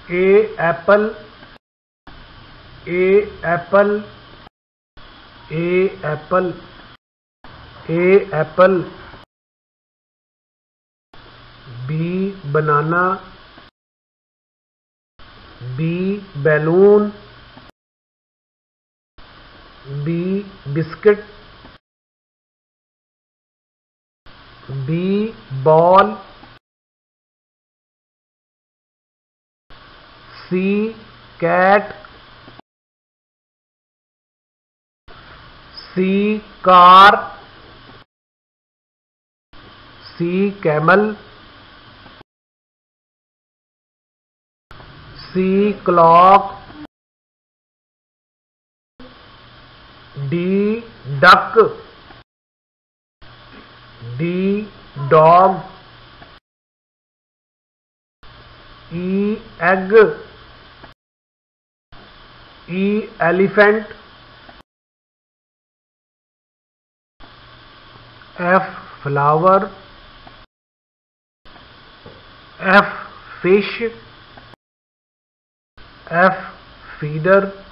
A apple, A apple, A apple, A apple. B banana, B balloon, B biscuit, B ball, C cat, C car, C camel, C clock, D duck, D dog, E egg, E elephant, F flower, F fish, F feeder,